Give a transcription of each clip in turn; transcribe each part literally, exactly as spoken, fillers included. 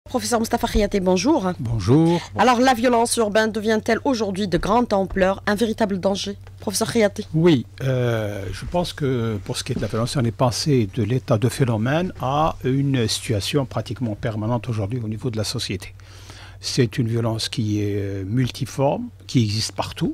Professeur Moustapha Khiyaté, bonjour. Bonjour. Alors, la violence urbaine devient-elle aujourd'hui de grande ampleur un véritable danger? Professeur Khiyaté. Oui, euh, je pense que pour ce qui est de la violence, on est passé de l'état de phénomène à une situation pratiquement permanente aujourd'hui au niveau de la société. C'est une violence qui est multiforme, qui existe partout.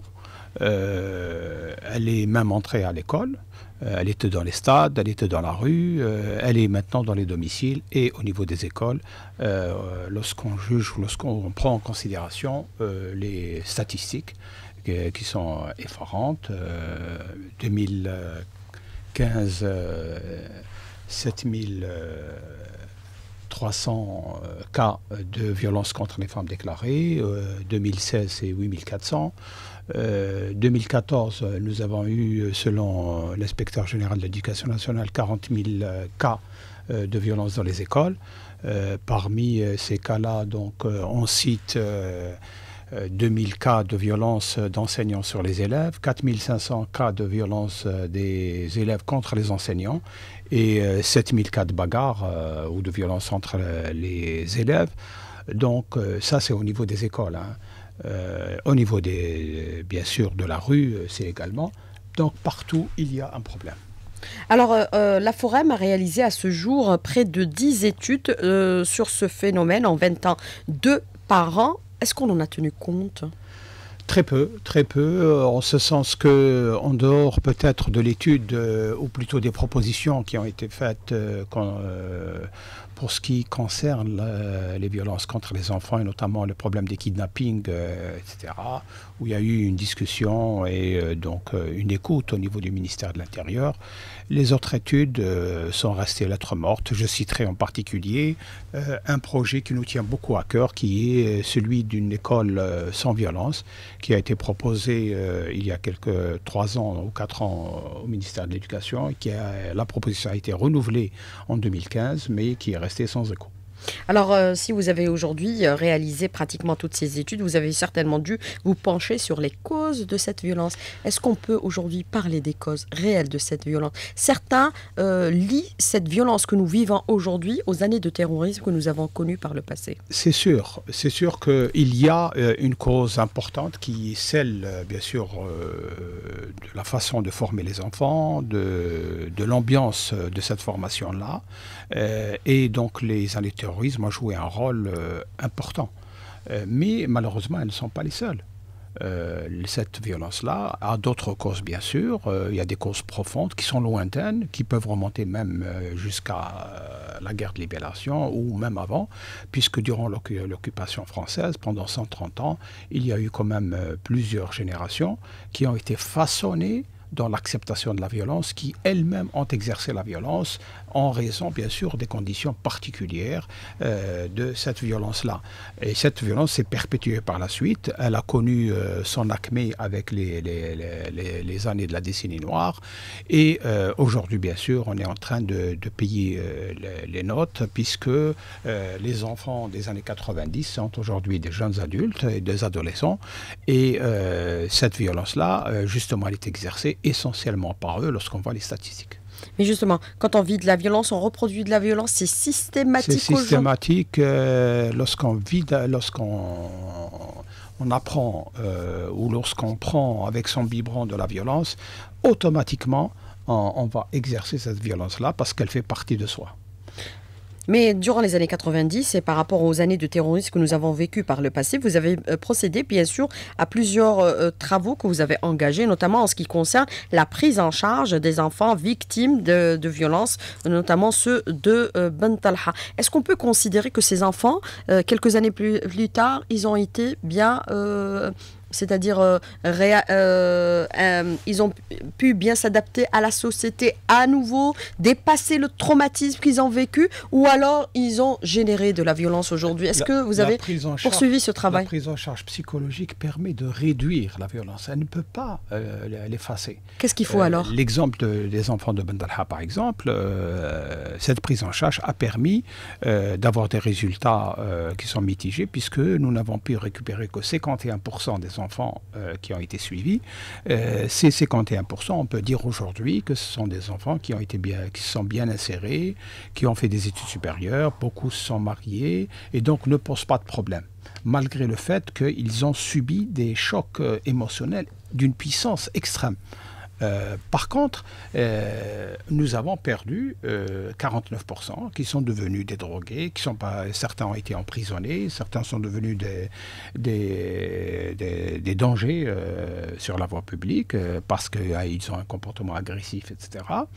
Euh, elle est même entrée à l'école. Elle était dans les stades, elle était dans la rue, euh, elle est maintenant dans les domiciles et au niveau des écoles, euh, lorsqu'on juge ou lorsqu'on prend en considération euh, les statistiques qui, qui sont effarantes. Euh, deux mille quinze, euh, sept mille trois cents cas de violence contre les femmes déclarées, euh, deux mille seize c'est huit mille quatre cents. Euh, deux mille quatorze, nous avons eu, selon l'inspecteur général de l'éducation nationale, quarante mille cas euh, de violence dans les écoles. Euh, parmi euh, ces cas-là, donc, euh, on cite euh, deux mille cas de violence d'enseignants sur les élèves, quatre mille cinq cents cas de violence euh, des élèves contre les enseignants et euh, sept mille cas de bagarre euh, ou de violence entre euh, les élèves. Donc euh, ça, c'est au niveau des écoles, hein. Euh, au niveau, des, bien sûr, de la rue, c'est également. Donc, partout, il y a un problème. Alors, euh, la Forem a réalisé à ce jour près de dix études euh, sur ce phénomène en vingt ans, deux par an. Est-ce qu'on en a tenu compte ? Très peu, très peu, en ce sens que, en dehors peut-être de l'étude, euh, ou plutôt des propositions qui ont été faites euh, quand, euh, pour ce qui concerne euh, les violences contre les enfants et notamment le problème des kidnappings, euh, et cetera, où il y a eu une discussion et euh, donc euh, une écoute au niveau du ministère de l'Intérieur. Les autres études euh, sont restées lettres mortes. Je citerai en particulier euh, un projet qui nous tient beaucoup à cœur, qui est celui d'une école euh, sans violence, qui a été proposé euh, il y a quelques trois ans ou quatre ans au ministère de l'Éducation, et qui a, la proposition a été renouvelée en deux mille quinze, mais qui est restée sans écho. Alors, euh, si vous avez aujourd'hui euh, réalisé pratiquement toutes ces études, vous avez certainement dû vous pencher sur les causes de cette violence. Est-ce qu'on peut aujourd'hui parler des causes réelles de cette violence? Certains euh, lient cette violence que nous vivons aujourd'hui aux années de terrorisme que nous avons connues par le passé. C'est sûr, c'est sûr qu'il y a euh, une cause importante qui est celle, euh, bien sûr, euh, de la façon de former les enfants, de, de l'ambiance de cette formation-là, euh, et donc les années terrorisme ont joué un rôle euh, important. Euh, mais malheureusement, elles ne sont pas les seules. Euh, cette violence-là a d'autres causes, bien sûr. Euh, il y a des causes profondes qui sont lointaines, qui peuvent remonter même euh, jusqu'à euh, la guerre de libération ou même avant, puisque durant l'occupation française, pendant cent trente ans, il y a eu quand même euh, plusieurs générations qui ont été façonnées dans l'acceptation de la violence, qui elles-mêmes ont exercé la violence en raison, bien sûr, des conditions particulières euh, de cette violence-là. Et cette violence s'est perpétuée par la suite. Elle a connu euh, son acmé avec les, les, les, les années de la décennie noire. Et euh, aujourd'hui, bien sûr, on est en train de, de payer euh, les, les notes, puisque euh, les enfants des années quatre-vingt-dix sont aujourd'hui des jeunes adultes et des adolescents. Et euh, cette violence-là, euh, justement, elle est exercée essentiellement par eux lorsqu'on voit les statistiques. Mais justement, quand on vit de la violence, on reproduit de la violence, c'est systématique. C'est systématique euh, lorsqu'on vit, lorsqu'on on apprend euh, ou lorsqu'on prend avec son biberon de la violence, automatiquement on, on va exercer cette violence-là parce qu'elle fait partie de soi. Mais durant les années quatre-vingt-dix et par rapport aux années de terrorisme que nous avons vécues par le passé, vous avez euh, procédé bien sûr à plusieurs euh, travaux que vous avez engagés, notamment en ce qui concerne la prise en charge des enfants victimes de, de violences, notamment ceux de euh, Ben Talha. Est-ce qu'on peut considérer que ces enfants, euh, quelques années plus, plus tard, ils ont été bien... Euh, c'est-à-dire euh, euh, euh, ils ont pu bien s'adapter à la société à nouveau, dépasser le traumatisme qu'ils ont vécu, ou alors ils ont généré de la violence aujourd'hui? Est-ce que vous avez poursuivi ce travail? La prise en charge psychologique permet de réduire la violence. Elle ne peut pas euh, l'effacer. Qu'est-ce qu'il faut euh, alors? L'exemple de, des enfants de Ben Talha, par exemple, euh, cette prise en charge a permis euh, d'avoir des résultats euh, qui sont mitigés, puisque nous n'avons pu récupérer que cinquante et un pour cent des des enfants euh, qui ont été suivis, euh, ces cinquante et un pour cent, on peut dire aujourd'hui que ce sont des enfants qui ont été bien, qui sont bien insérés, qui ont fait des études supérieures, beaucoup se sont mariés et donc ne posent pas de problème, malgré le fait qu'ils ont subi des chocs euh, émotionnels d'une puissance extrême. Euh, par contre, euh, nous avons perdu euh, quarante-neuf pour cent qui sont devenus des drogués, qui sont pas, certains ont été emprisonnés, certains sont devenus des, des, des, des dangers euh, sur la voie publique euh, parce qu'ils euh, ont un comportement agressif, et cetera.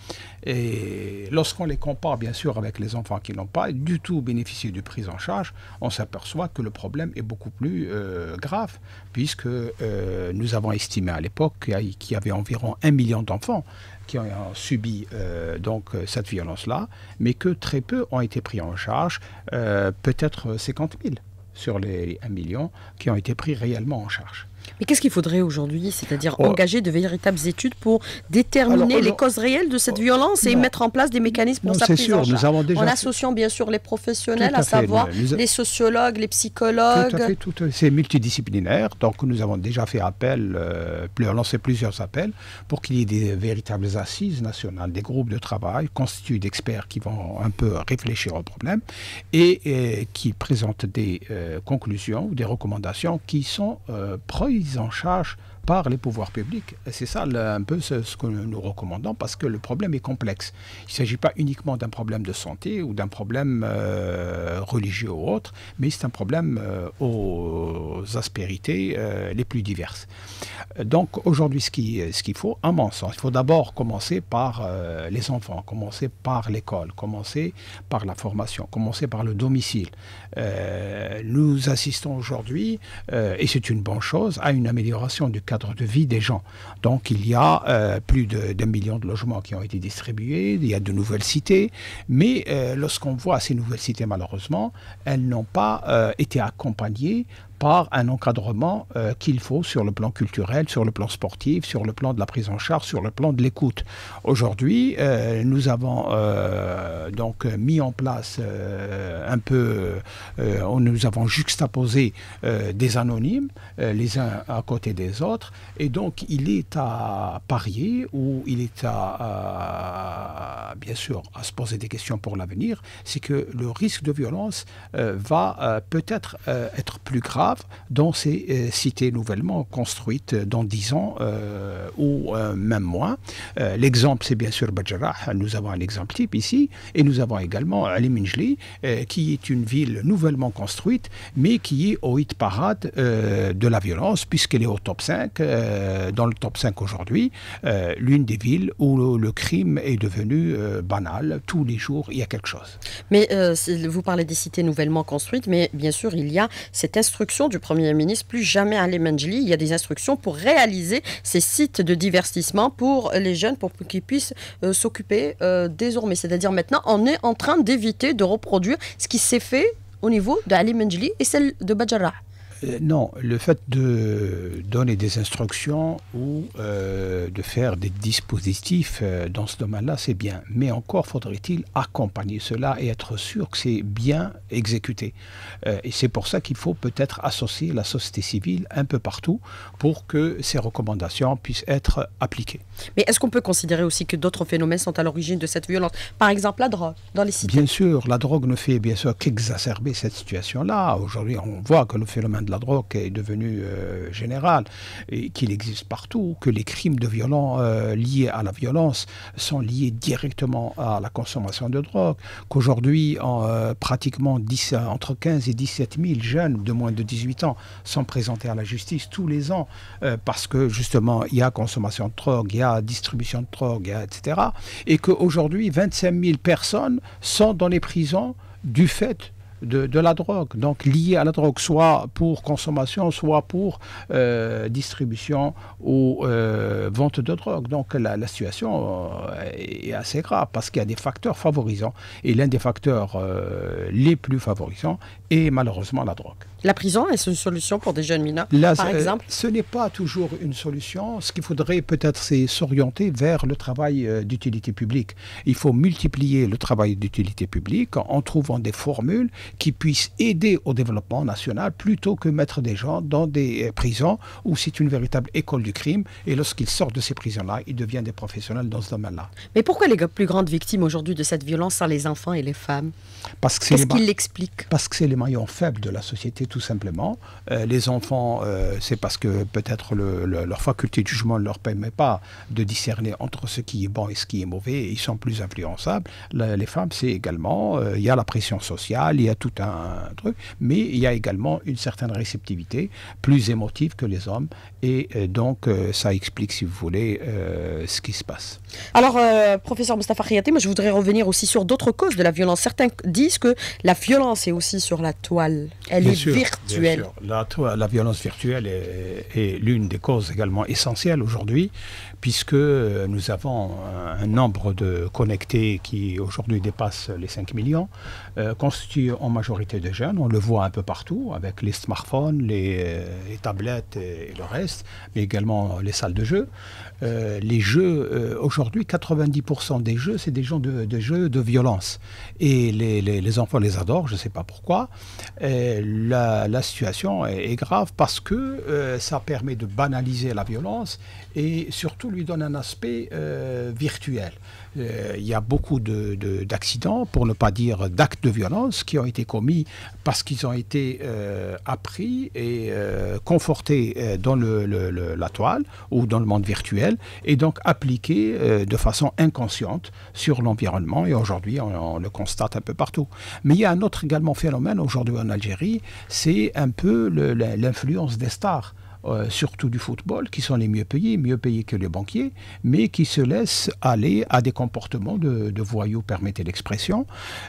Et lorsqu'on les compare bien sûr avec les enfants qui n'ont pas du tout bénéficié de prise en charge, on s'aperçoit que le problème est beaucoup plus euh, grave, puisque euh, nous avons estimé à l'époque qu'il y avait environ un million d'enfants qui ont subi euh, donc cette violence-là, mais que très peu ont été pris en charge, euh, peut-être cinquante mille sur les un million qui ont été pris réellement en charge. Mais qu'est-ce qu'il faudrait aujourd'hui? C'est-à-dire oh. engager de véritables études pour déterminer alors, alors, les causes réelles de cette oh. violence et non. mettre en place des mécanismes pour non, sa prise sûr, en charge. Nous avons déjà en fait... associant bien sûr les professionnels, à, à savoir nous... les sociologues, les psychologues. Tout à fait, tout à fait. C'est multidisciplinaire. Donc nous avons déjà fait appel, euh, lancé plusieurs appels pour qu'il y ait des véritables assises nationales, des groupes de travail constitués d'experts qui vont un peu réfléchir au problème et, et qui présentent des euh, conclusions ou des recommandations qui sont euh, prises en charge par les pouvoirs publics. Et c'est ça là, un peu ce, ce que nous recommandons parce que le problème est complexe. Il ne s'agit pas uniquement d'un problème de santé ou d'un problème euh, religieux ou autre, mais c'est un problème euh, aux aspérités euh, les plus diverses. Donc aujourd'hui, ce qu'il ce qu'il faut, à mon sens, il faut d'abord commencer par euh, les enfants, commencer par l'école, commencer par la formation, commencer par le domicile. Euh, nous assistons aujourd'hui, euh, et c'est une bonne chose, à une amélioration du cadre de vie des gens. Donc il y a euh, plus d'un million de logements qui ont été distribués, il y a de nouvelles cités, mais euh, lorsqu'on voit ces nouvelles cités, malheureusement, elles n'ont pas euh, été accompagnées par un encadrement euh, qu'il faut sur le plan culturel, sur le plan sportif, sur le plan de la prise en charge, sur le plan de l'écoute. Aujourd'hui, euh, nous avons euh, donc mis en place euh, un peu, euh, nous avons juxtaposé euh, des anonymes, euh, les uns à côté des autres, et donc il est à parier ou il est à, à bien sûr à se poser des questions pour l'avenir, c'est que le risque de violence euh, va euh, peut-être euh, être plus grave dans ces euh, cités nouvellement construites dans dix ans euh, ou euh, même moins. Euh, L'exemple, c'est bien sûr Badjarrah. Nous avons un exemple type ici. Et nous avons également Ali Menjli, euh, qui est une ville nouvellement construite, mais qui est au hit parade euh, de la violence, puisqu'elle est au top cinq, euh, dans le top cinq aujourd'hui, euh, l'une des villes où le, le crime est devenu euh, banal. Tous les jours, il y a quelque chose. Mais euh, vous parlez des cités nouvellement construites, mais bien sûr, il y a cette instruction du Premier ministre, plus jamais à Ali Menjli, il y a des instructions pour réaliser ces sites de divertissement pour les jeunes, pour qu'ils puissent euh, s'occuper euh, désormais. C'est-à-dire maintenant, on est en train d'éviter de reproduire ce qui s'est fait au niveau de Ali Menjli et celle de Badjarrah. Euh, non, le fait de donner des instructions ou euh, de faire des dispositifs euh, dans ce domaine-là, c'est bien. Mais encore faudrait-il accompagner cela et être sûr que c'est bien exécuté. Euh, et c'est pour ça qu'il faut peut-être associer la société civile un peu partout pour que ces recommandations puissent être appliquées. Mais est-ce qu'on peut considérer aussi que d'autres phénomènes sont à l'origine de cette violence? Par exemple, la drogue dans les cités. Bien sûr, la drogue ne fait bien sûr qu'exacerber cette situation-là. Aujourd'hui, on voit que le phénomène de la drogue est devenu euh, général et qu'il existe partout, que les crimes de violence euh, liés à la violence sont liés directement à la consommation de drogue, qu'aujourd'hui euh, pratiquement dix, entre quinze et dix-sept mille jeunes de moins de dix-huit ans sont présentés à la justice tous les ans euh, parce que justement il y a consommation de drogue, il y a distribution de drogue, et cetera. Et qu'aujourd'hui vingt-cinq mille personnes sont dans les prisons du fait De, de la drogue, donc liée à la drogue, soit pour consommation, soit pour euh, distribution ou euh, vente de drogue. Donc la, la situation euh, est assez grave parce qu'il y a des facteurs favorisants et l'un des facteurs euh, les plus favorisants est malheureusement la drogue. La prison est-ce une solution pour des jeunes mineurs, Là, par exemple? Ce n'est pas toujours une solution. Ce qu'il faudrait peut-être, c'est s'orienter vers le travail euh, d'utilité publique. Il faut multiplier le travail d'utilité publique en trouvant des formules qui puisse aider au développement national plutôt que mettre des gens dans des prisons où c'est une véritable école du crime. Et lorsqu'ils sortent de ces prisons-là, ils deviennent des professionnels dans ce domaine-là. Mais pourquoi les plus grandes victimes aujourd'hui de cette violence sont les enfants et les femmes? Parce que c'est Qu'est-ce les ma- qui l'explique? Parce que c'est les maillons faibles de la société, tout simplement. Euh, les enfants, euh, c'est parce que peut-être le, le, leur faculté de jugement ne leur permet pas de discerner entre ce qui est bon et ce qui est mauvais, et ils sont plus influençables. Le, les femmes, c'est également, euh, il y a la pression sociale, il y a tout un, un truc, mais il y a également une certaine réceptivité, plus émotive que les hommes, et euh, donc euh, ça explique, si vous voulez, euh, ce qui se passe. Alors, euh, professeur Moustapha Khayati, moi je voudrais revenir aussi sur d'autres causes de la violence. Certains disent que la violence est aussi sur la toile, elle Bien est sûr, virtuelle. bien sûr. La, to- la violence virtuelle est, est l'une des causes également essentielles aujourd'hui, puisque nous avons un, un nombre de connectés qui aujourd'hui dépasse les cinq millions, euh, constitué en majorité de jeunes. On le voit un peu partout, avec les smartphones, les, les tablettes et, et le reste, mais également les salles de jeu. Euh, les jeux, euh, aujourd'hui, quatre-vingt-dix pour cent des jeux, c'est des, gens de, des jeux de violence. Et les, les, les enfants les adorent, je ne sais pas pourquoi. Euh, la, la situation est, est grave parce que euh, ça permet de banaliser la violence et surtout lui donne un aspect euh, virtuel. Euh, il y a beaucoup de, de, d'accidents, pour ne pas dire d'actes de violence, qui ont été commis parce qu'ils ont été euh, appris et euh, confortés euh, dans le, le, le, la toile ou dans le monde virtuel, et donc appliqués euh, de façon inconsciente sur l'environnement. Et aujourd'hui, on, on le constate un peu partout. Mais il y a un autre également phénomène aujourd'hui en Algérie, c'est un peu le, l'influence des stars. Euh, surtout du football, qui sont les mieux payés, mieux payés que les banquiers, mais qui se laissent aller à des comportements de, de voyous, permettez l'expression,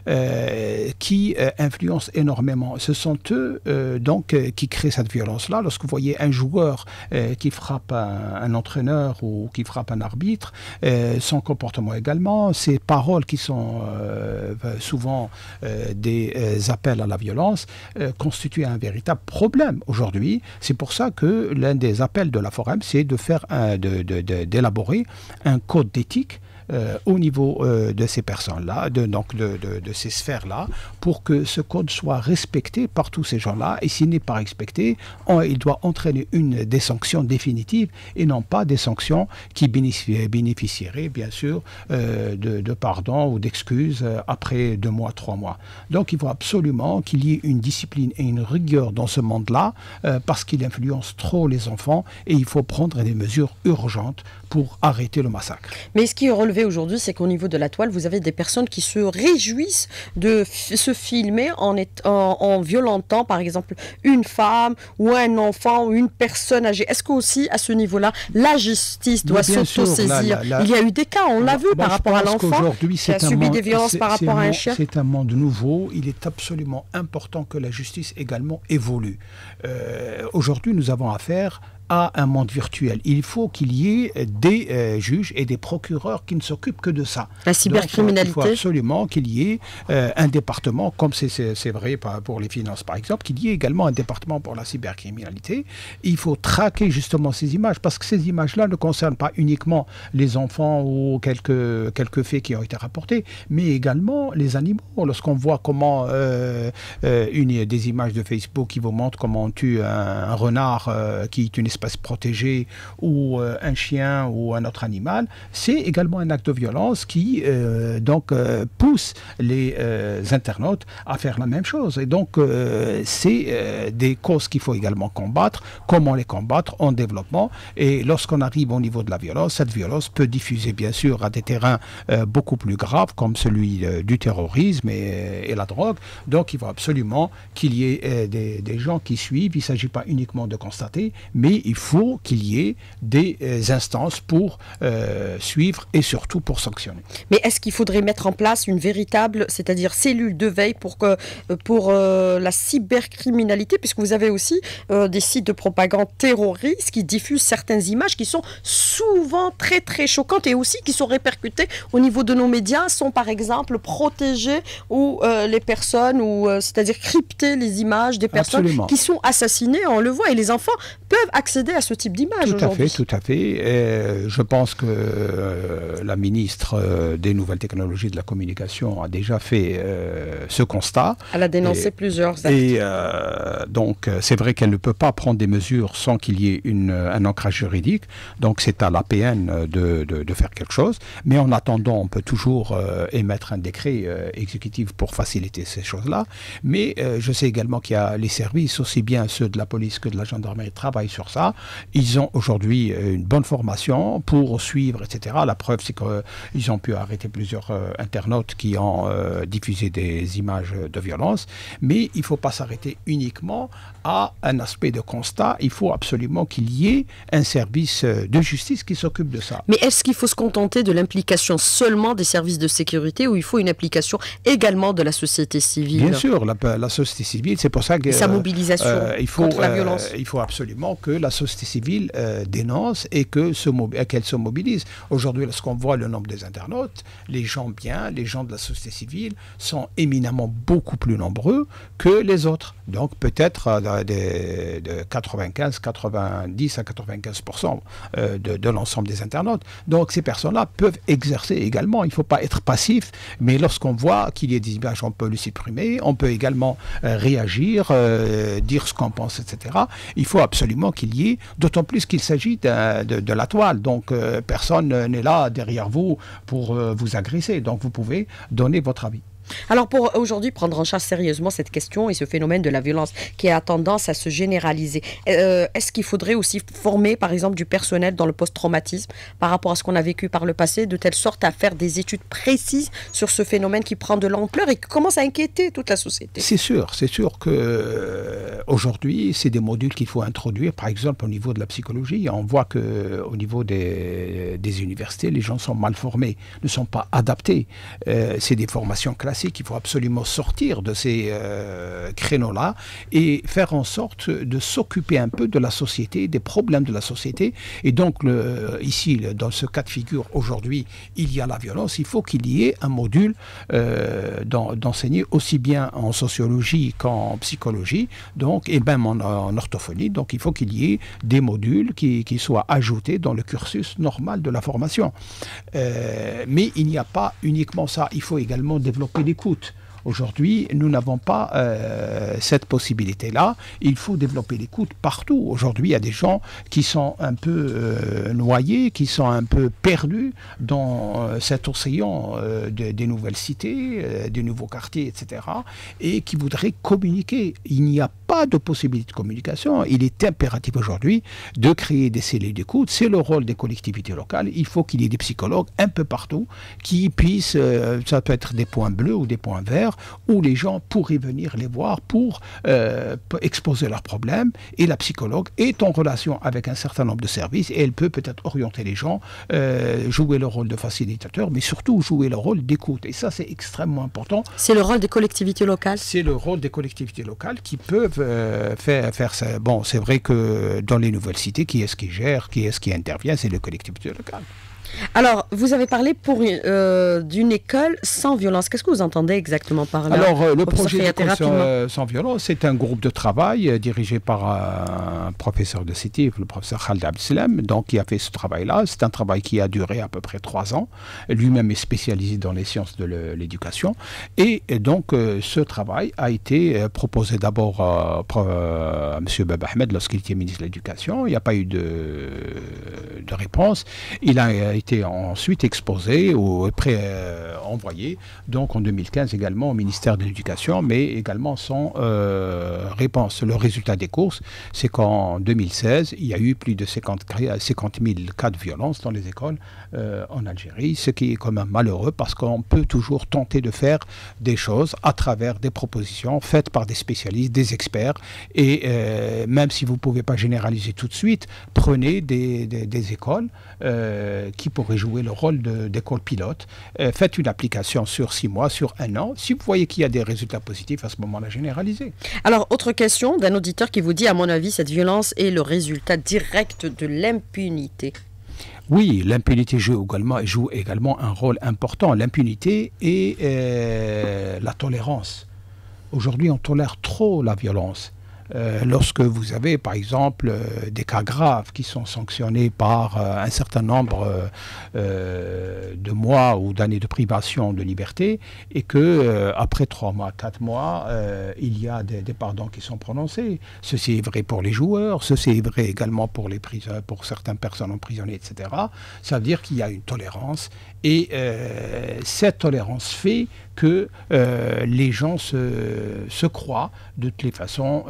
euh, qui euh, influencent énormément. Ce sont eux euh, donc euh, qui créent cette violence-là. Lorsque vous voyez un joueur euh, qui frappe un, un entraîneur ou qui frappe un arbitre, euh, son comportement également, ses paroles qui sont euh, souvent euh, des euh, appels à la violence, euh, constituent un véritable problème aujourd'hui. C'est pour ça que l'un des appels de la Forem, c'est de faire un, de, de, de, d'élaborer un code d'éthique Euh, au niveau euh, de ces personnes-là, de, donc de, de, de ces sphères-là, pour que ce code soit respecté par tous ces gens-là. Et s'il n'est pas respecté, on, il doit entraîner une, des sanctions définitives et non pas des sanctions qui bénéfici- bénéficieraient, bien sûr, euh, de, de pardon ou d'excuses euh, après deux mois, trois mois. Donc il faut absolument qu'il y ait une discipline et une rigueur dans ce monde-là, euh, parce qu'il influence trop les enfants, et il faut prendre des mesures urgentes pour arrêter le massacre. Mais ce qui est relevé aujourd'hui, c'est qu'au niveau de la toile, vous avez des personnes qui se réjouissent de f- se filmer en, est- en, en violentant, par exemple, une femme ou un enfant ou une personne âgée. Est-ce qu'aussi, à ce niveau-là, la justice doit Oui, bien sûr, s'autosaisir? la- la- Il y a eu des cas, on l'a vu, Moi, par je rapport à pense l'enfant qu'aujourd'hui, qui a c'est un subi monde- des violences c'est- par c'est rapport à un mon- chien. C'est un monde nouveau. Il est absolument important que la justice également évolue. Euh, aujourd'hui, nous avons affaire à un monde virtuel. Il faut qu'il y ait des euh, juges et des procureurs qui ne s'occupent que de ça. La cybercriminalité. Donc, il faut absolument qu'il y ait euh, un département, comme c'est, c'est, c'est vrai pour les finances par exemple, qu'il y ait également un département pour la cybercriminalité. Il faut traquer justement ces images, parce que ces images-là ne concernent pas uniquement les enfants ou quelques, quelques faits qui ont été rapportés, mais également les animaux. Lorsqu'on voit comment euh, euh, une des images de Facebook qui vous montre comment on tue un, un renard euh, qui est une espèce protégée, ou euh, un chien ou un autre animal, c'est également un acte de violence qui euh, donc euh, pousse les euh, internautes à faire la même chose. Et donc euh, c'est euh, des causes qu'il faut également combattre. Comment les combattre? En développement. Et lorsqu'on arrive au niveau de la violence, cette violence peut diffuser bien sûr à des terrains euh, beaucoup plus graves, comme celui euh, du terrorisme et, et la drogue. Donc il faut absolument qu'il y ait euh, des, des gens qui suivent. Il ne s'agit pas uniquement de constater, mais il faut qu'il y ait des euh, instances pour euh, suivre et surtout pour sanctionner. Mais est-ce qu'il faudrait mettre en place une véritable, c'est-à-dire cellule de veille pour, que, pour euh, la cybercriminalité, puisque vous avez aussi euh, des sites de propagande terroriste qui diffusent certaines images qui sont souvent très très choquantes et aussi qui sont répercutées au niveau de nos médias, sont par exemple protégées ou euh, les personnes, ou euh, c'est-à-dire crypter les images des personnes Absolument. qui sont assassinées, on le voit, et les enfants peuvent accéder à ce type d'image aujourd'hui. Tout à fait, tout à fait. Et je pense que euh, la ministre euh, des Nouvelles Technologies de la Communication a déjà fait euh, ce constat. Elle a dénoncé et, plusieurs actes. Et euh, donc, c'est vrai qu'elle ne peut pas prendre des mesures sans qu'il y ait une, un ancrage juridique. Donc, c'est à l'A P N de, de, de faire quelque chose. Mais en attendant, on peut toujours euh, émettre un décret euh, exécutif pour faciliter ces choses-là. Mais euh, je sais également qu'il y a les services, aussi bien ceux de la police que de la gendarmerie, travaillent sur ça. Ils ont aujourd'hui une bonne formation pour suivre, et cetera. La preuve, c'est qu'ils ont pu arrêter plusieurs euh, internautes qui ont euh, diffusé des images de violence. Mais il ne faut pas s'arrêter uniquement à un aspect de constat. Il faut absolument qu'il y ait un service de justice qui s'occupe de ça. Mais est-ce qu'il faut se contenter de l'implication seulement des services de sécurité ou il faut une implication également de la société civile? Bien sûr, la, la société civile, c'est pour ça que... Et sa mobilisation euh, il faut, contre la violence. Euh, il faut absolument que la société civile euh, dénonce et que se qu'elle se mobilise. Aujourd'hui, lorsqu'on voit le nombre des internautes, les gens bien, les gens de la société civile sont éminemment beaucoup plus nombreux que les autres. Donc peut-être euh, de, de quatre-vingt-quinze, quatre-vingt-dix à quatre-vingt-quinze pour cent euh, de, de l'ensemble des internautes. Donc ces personnes-là peuvent exercer également. Il ne faut pas être passif, mais lorsqu'on voit qu'il y a des images, on peut le supprimer, on peut également euh, réagir, euh, dire ce qu'on pense, et cetera. Il faut absolument qu'il y ait, d'autant plus qu'il s'agit de, de, de la toile. Donc euh, personne n'est là derrière vous pour euh, vous agresser. Donc vous pouvez donner votre avis. Alors pour aujourd'hui prendre en charge sérieusement cette question et ce phénomène de la violence qui a tendance à se généraliser, euh, est-ce qu'il faudrait aussi former par exemple du personnel dans le post-traumatisme par rapport à ce qu'on a vécu par le passé, de telle sorte à faire des études précises sur ce phénomène qui prend de l'ampleur et qui commence à inquiéter toute la société? C'est sûr, c'est sûr que euh, aujourd'hui c'est des modules qu'il faut introduire, par exemple au niveau de la psychologie. On voit que au niveau des, des universités, les gens sont mal formés, ne sont pas adaptés. Euh, c'est des formations classiques. Il faut absolument sortir de ces euh, créneaux-là et faire en sorte de s'occuper un peu de la société, des problèmes de la société. Et donc, le, ici, dans ce cas de figure, aujourd'hui, il y a la violence. Il faut qu'il y ait un module euh, d'enseigner aussi bien en sociologie qu'en psychologie, donc, et même en, en orthophonie. Donc, il faut qu'il y ait des modules qui, qui soient ajoutés dans le cursus normal de la formation. Euh, mais il n'y a pas uniquement ça. Il faut également développer l'écoute. Aujourd'hui, nous n'avons pas euh, cette possibilité-là. Il faut développer l'écoute partout. Aujourd'hui, il y a des gens qui sont un peu euh, noyés, qui sont un peu perdus dans euh, cet océan euh, de, des nouvelles cités, euh, des nouveaux quartiers, et cetera, et qui voudraient communiquer. Il n'y a pas de possibilité de communication. Il est impératif aujourd'hui de créer des cellules d'écoute. C'est le rôle des collectivités locales. Il faut qu'il y ait des psychologues un peu partout qui puissent, euh, ça peut être des points bleus ou des points verts, où les gens pourraient venir les voir pour euh, exposer leurs problèmes. Et la psychologue est en relation avec un certain nombre de services et elle peut peut-être orienter les gens, euh, jouer le rôle de facilitateur, mais surtout jouer le rôle d'écoute. Et ça, c'est extrêmement important. C'est le rôle des collectivités locales? C'est le rôle des collectivités locales qui peuvent euh, faire, faire ça. Bon, c'est vrai que dans les nouvelles cités, qui est-ce qui gère, qui est-ce qui intervient? C'est les collectivités locales. Alors, vous avez parlé pour euh, d'une école sans violence. Qu'est-ce que vous entendez exactement par là? Alors, euh, le projet d'école sans, sans violence, c'est un groupe de travail euh, dirigé par un professeur de C I T I F, le professeur Khaled Abdeslam, donc qui a fait ce travail-là. C'est un travail qui a duré à peu près trois ans. Lui-même est spécialisé dans les sciences de l'éducation. Et, et donc, euh, ce travail a été euh, proposé d'abord euh, euh, à M. Bab Ahmed lorsqu'il était ministre de l'Éducation. Il n'y a pas eu de, de réponse. Il a été ensuite exposé ou pré euh, envoyé donc en deux mille quinze également au ministère de l'Éducation, mais également sans euh, réponse. Le résultat des courses, c'est qu'en deux mille seize, il y a eu plus de cinquante mille cas de violence dans les écoles euh, en Algérie, ce qui est quand même malheureux parce qu'on peut toujours tenter de faire des choses à travers des propositions faites par des spécialistes, des experts, et euh, même si vous ne pouvez pas généraliser tout de suite, prenez des, des, des écoles euh, qui pourrait jouer le rôle d'école pilote. Euh, faites une application sur six mois, sur un an. Si vous voyez qu'il y a des résultats positifs, à ce moment-là, généralisez. Alors, autre question d'un auditeur qui vous dit, à mon avis, cette violence est le résultat direct de l'impunité. Oui, l'impunité joue également, joue également un rôle important. L'impunité et euh, la tolérance. Aujourd'hui, on tolère trop la violence. Euh, lorsque vous avez, par exemple, euh, des cas graves qui sont sanctionnés par euh, un certain nombre euh, euh, de mois ou d'années de privation de liberté, et que euh, après trois mois, quatre mois, euh, il y a des, des pardons qui sont prononcés. Ceci est vrai pour les joueurs, ceci est vrai également pour les prisonniers, pour certaines personnes emprisonnées, et cetera. Ça veut dire qu'il y a une tolérance, et euh, cette tolérance fait que euh, les gens se, se croient de toutes les façons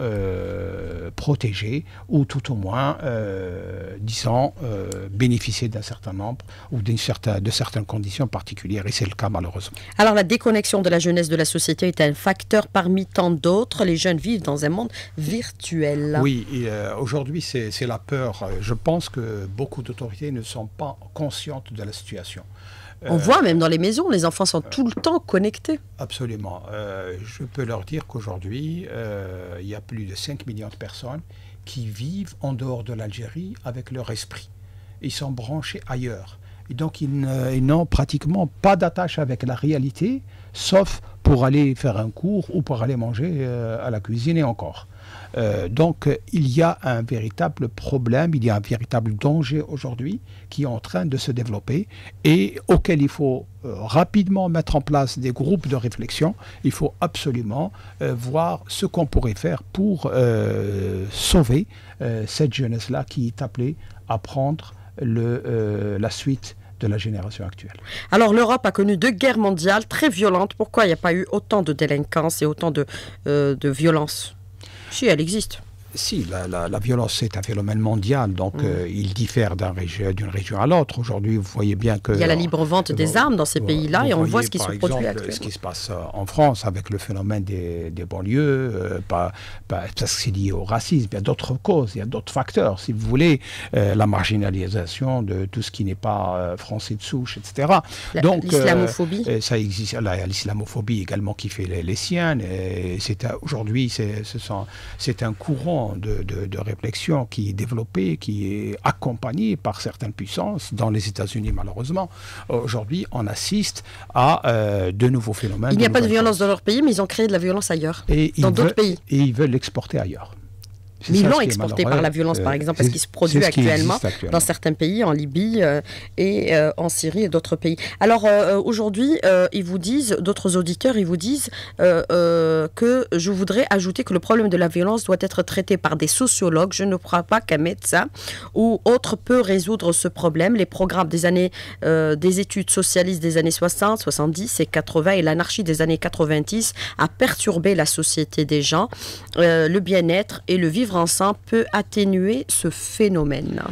euh, protégés, ou tout au moins, euh, disons, euh, bénéficier d'un certain nombre ou d'une certain, de certaines conditions particulières, et c'est le cas malheureusement. Alors la déconnexion de la jeunesse de la société est un facteur parmi tant d'autres. Les jeunes vivent dans un monde virtuel. Oui, et, euh, aujourd'hui c'est, c'est la peur. Je pense que beaucoup d'autorités ne sont pas conscientes de la situation. On euh, voit même dans les maisons, les enfants sont tout le temps connectés. Absolument. Euh, je peux leur dire qu'aujourd'hui, euh, il y a plus de cinq millions de personnes qui vivent en dehors de l'Algérie avec leur esprit. Ils sont branchés ailleurs. Et donc, ils, ils n'ont pratiquement pas d'attache avec la réalité, sauf pour aller faire un cours ou pour aller manger euh, à la cuisine et encore. Euh, donc, il y a un véritable problème, il y a un véritable danger aujourd'hui qui est en train de se développer et auquel il faut euh, rapidement mettre en place des groupes de réflexion. Il faut absolument euh, voir ce qu'on pourrait faire pour euh, sauver euh, cette jeunesse-là qui est appelée à prendre le, euh, la suite de la génération actuelle. Alors l'Europe a connu deux guerres mondiales très violentes. Pourquoi il n'y a pas eu autant de délinquance et autant de, euh, de violence ? Si, elle existe. Si, la, la, la violence, c'est un phénomène mondial, donc mmh. euh, il diffère d'un régi- d'une région à l'autre. Aujourd'hui, vous voyez bien que... Il y a la libre-vente euh, des armes dans ces euh, pays-là, et on voit ce qui se produit actuellement. Ce qui se passe en France avec le phénomène des, des banlieues, euh, pas, pas, parce que c'est lié au racisme, il y a d'autres causes, il y a d'autres facteurs, si vous voulez, euh, la marginalisation de tout ce qui n'est pas euh, français de souche, et cetera. La, donc, l'islamophobie. Euh, ça existe, la, l'islamophobie également qui fait les, les siennes. Et c'est, aujourd'hui, c'est, ce sont, c'est un courant De, de, de réflexion qui est développé, qui est accompagné par certaines puissances, dans les États-Unis malheureusement. Aujourd'hui, on assiste à euh, de nouveaux phénomènes. Il n'y a pas de violence dans leur pays, mais ils ont créé de la violence ailleurs, et dans d'autres veulent, pays. Et ils veulent l'exporter ailleurs. C'est mais ils l'ont exporté par la violence, euh, par exemple, parce qu'il se produit actuellement, actuellement dans certains pays, en Libye euh, et euh, en Syrie et d'autres pays. Alors euh, aujourd'hui, euh, ils vous disent, d'autres auditeurs, ils vous disent euh, euh, que je voudrais ajouter que le problème de la violence doit être traité par des sociologues. Je ne crois pas qu'un médecin ou autre peut résoudre ce problème. Les programmes des années, euh, des études socialistes des années soixante, soixante-dix et quatre-vingts et l'anarchie des années quatre-vingt-dix a perturbé la société des gens. Euh, le bien-être et le vivre ensemble peut atténuer ce phénomène.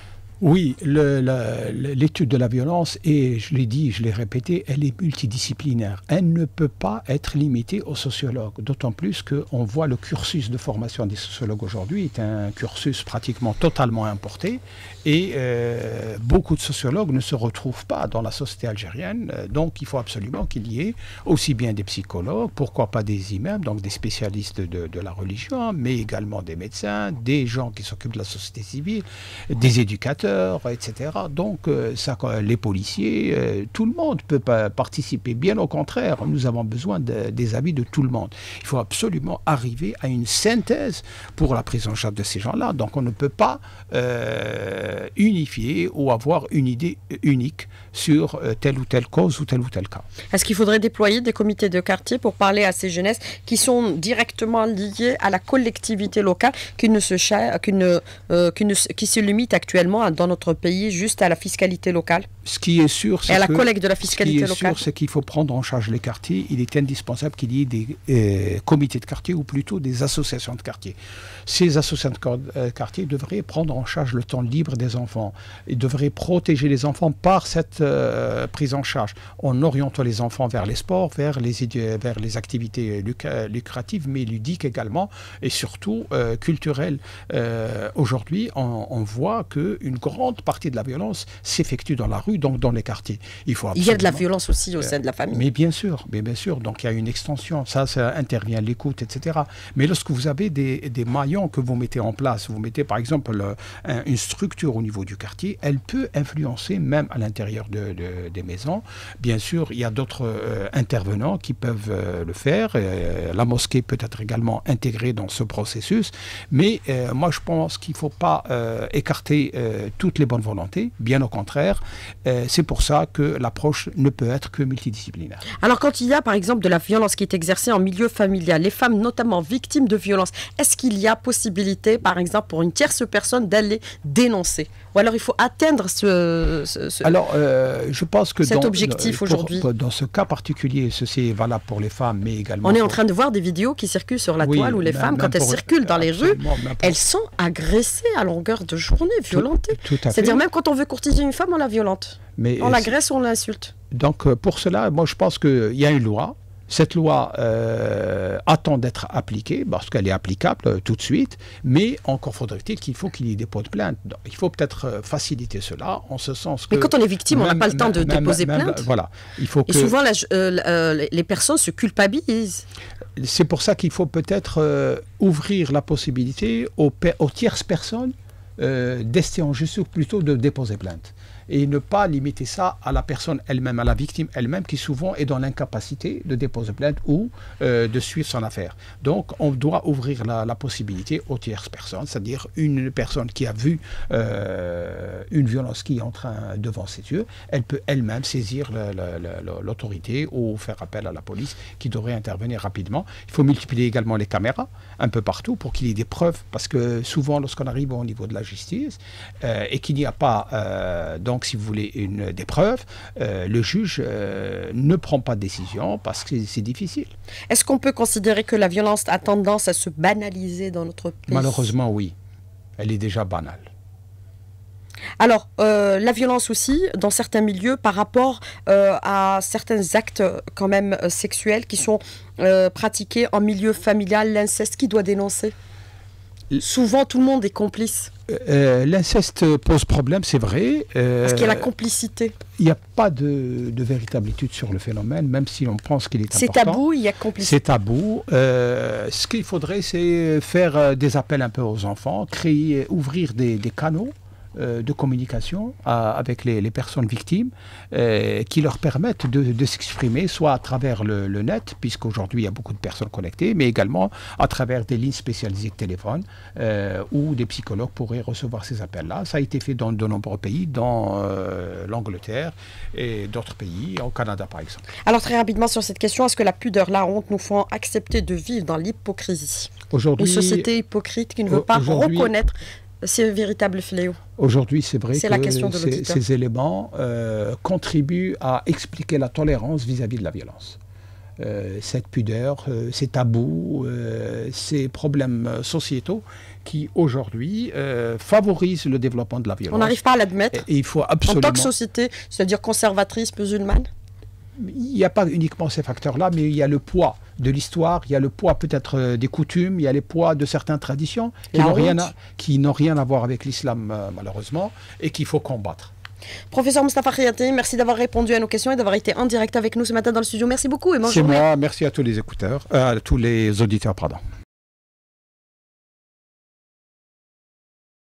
Oui, le, la, l'étude de la violence, et je l'ai dit, je l'ai répété, elle est multidisciplinaire. Elle ne peut pas être limitée aux sociologues, d'autant plus qu'on voit le cursus de formation des sociologues aujourd'hui est un cursus pratiquement totalement importé, et euh, beaucoup de sociologues ne se retrouvent pas dans la société algérienne, donc il faut absolument qu'il y ait aussi bien des psychologues, pourquoi pas des imams, donc des spécialistes de, de la religion, mais également des médecins, des gens qui s'occupent de la société civile, des éducateurs, et cetera. Donc, euh, ça, les policiers, euh, tout le monde peut pas participer. Bien au contraire, nous avons besoin de, des avis de tout le monde. Il faut absolument arriver à une synthèse pour la prise en charge de ces gens-là. Donc, on ne peut pas euh, unifier ou avoir une idée unique sur euh, telle ou telle cause ou tel ou tel cas. Est-ce qu'il faudrait déployer des comités de quartier pour parler à ces jeunesses qui sont directement liées à la collectivité locale, qui ne se, cha- qui ne, euh, qui ne, qui se limite actuellement à dans notre pays juste à la fiscalité locale? Ce qui est sûr, c'est et à la que, collecte de la fiscalité locale. Ce qui est sûr, c'est qu'il faut prendre en charge les quartiers. Il est indispensable qu'il y ait des euh, comités de quartier ou plutôt des associations de quartier. Ces associations de quartier devraient prendre en charge le temps libre des enfants. Ils devraient protéger les enfants par cette euh, prise en charge, en orientant les enfants vers les sports, vers les, vers les activités lucratives, mais ludiques également, et surtout euh, culturelles. Euh, aujourd'hui, on, on voit qu'une grande partie de la violence s'effectue dans la rue, rue, donc dans les quartiers. Il faut Il y a de la violence aussi au sein de la famille. Mais bien sûr, mais bien sûr. Donc il y a une extension. Ça, ça intervient l'écoute, et cetera. Mais lorsque vous avez des, des maillons que vous mettez en place, vous mettez par exemple le, un, une structure au niveau du quartier, elle peut influencer même à l'intérieur de, de, des maisons. Bien sûr, il y a d'autres euh, intervenants qui peuvent euh, le faire. Euh, la mosquée peut être également intégrée dans ce processus. Mais euh, moi, je pense qu'il ne faut pas euh, écarter euh, toutes les bonnes volontés. Bien au contraire. Euh, c'est pour ça que l'approche ne peut être que multidisciplinaire. Alors, quand il y a, par exemple, de la violence qui est exercée en milieu familial, les femmes notamment victimes de violences, est-ce qu'il y a possibilité, par exemple, pour une tierce personne d'aller dénoncer? Ou alors il faut atteindre ce, ce, ce alors, euh, je pense que cet dans, objectif aujourd'hui. Dans ce cas particulier, ceci est valable pour les femmes, mais également... On est pour... en train de voir des vidéos qui circulent sur la oui, toile où les même, femmes, quand même elles pour... circulent dans les rues, pour... elles sont agressées à longueur de journée, violentées. C'est-à-dire même quand on veut courtiser une femme, on la violente. Mais on l'agresse, on l'insulte. Donc pour cela, moi je pense qu'il y a une loi. Cette loi euh, attend d'être appliquée parce qu'elle est applicable euh, tout de suite, mais encore faudrait-il qu'il faut qu'il y ait des pots de plainte. Donc, il faut peut-être euh, faciliter cela en ce sens que... Mais quand on est victime, même, on n'a pas le temps de même, déposer même, plainte. Voilà. Il faut Et que... souvent, la, euh, euh, les personnes se culpabilisent. C'est pour ça qu'il faut peut-être euh, ouvrir la possibilité aux, aux tierces personnes euh, d'ester en justice ou plutôt de déposer plainte. Et ne pas limiter ça à la personne elle-même, à la victime elle-même, qui souvent est dans l'incapacité de déposer plainte ou euh, de suivre son affaire. Donc, on doit ouvrir la, la possibilité aux tierces personnes, c'est-à-dire une personne qui a vu euh, une violence qui est en train devant ses yeux, elle peut elle-même saisir l'autorité ou faire appel à la police qui devrait intervenir rapidement. Il faut multiplier également les caméras un peu partout pour qu'il y ait des preuves, parce que souvent, lorsqu'on arrive au niveau de la justice euh, et qu'il n'y a pas... Euh, donc, si vous voulez, une, des preuves, euh, le juge euh, ne prend pas de décision parce que c'est difficile. Est-ce qu'on peut considérer que la violence a tendance à se banaliser dans notre pays? Malheureusement, oui. Elle est déjà banale. Alors, euh, la violence aussi, dans certains milieux, par rapport euh, à certains actes quand même euh, sexuels qui sont euh, pratiqués en milieu familial, l'inceste, qui doit dénoncer? Souvent, tout le monde est complice. Euh, L'inceste pose problème, c'est vrai. Euh, Parce qu'il y a la complicité. Il n'y a pas de, de véritable étude sur le phénomène, même si on pense qu'il est important. C'est tabou, il y a complicité. C'est tabou. Euh, ce qu'il faudrait, c'est faire des appels un peu aux enfants, créer, ouvrir des, des canaux de communication à, avec les, les personnes victimes euh, qui leur permettent de, de s'exprimer, soit à travers le, le net, puisqu'aujourd'hui il y a beaucoup de personnes connectées, mais également à travers des lignes spécialisées de téléphone euh, où des psychologues pourraient recevoir ces appels-là. Ça a été fait dans de nombreux pays, dans euh, l'Angleterre et d'autres pays, au Canada par exemple. Alors très rapidement sur cette question, est-ce que la pudeur, la honte nous font accepter de vivre dans l'hypocrisie? Une société hypocrite qui ne veut pas reconnaître ces véritables fléaux. Aujourd'hui, c'est vrai que la question de ces, ces éléments euh, contribuent à expliquer la tolérance vis-à-vis de la violence. Euh, cette pudeur, euh, ces tabous, euh, ces problèmes sociétaux qui, aujourd'hui, euh, favorisent le développement de la violence. On n'arrive pas à l'admettre. Et, et il faut absolument... En tant que société, c'est-à-dire conservatrice, musulmane? Il n'y a pas uniquement ces facteurs-là, mais il y a le poids de l'histoire, il y a le poids peut-être des coutumes, il y a les poids de certaines traditions qui n'ont rien, rien à voir avec l'islam, euh, malheureusement, et qu'il faut combattre. Professeur Moustapha Khayati, merci d'avoir répondu à nos questions et d'avoir été en direct avec nous ce matin dans le studio. Merci beaucoup et bonne journée. C'est moi, merci à tous les écouteurs, euh, à tous les auditeurs, pardon.